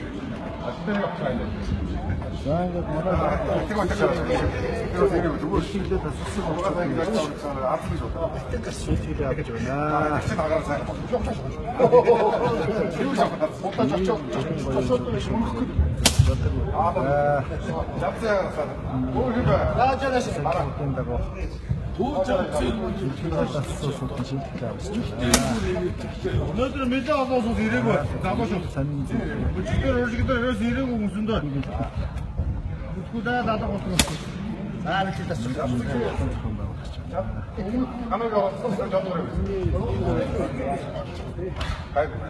За ингээд мараа хилдэ тассан Тэгээс шийдэл явж байна. Өнөөдөр мэдээ олоосоо ирээгүй замаа шүү. Өчигдөр өршигдөр ерөөс ирээгүй хүмүүсэндээ. Бүтгэдээ дадаг болсон. Аа нэг л тасчих. Хамаагаа болсон жоо.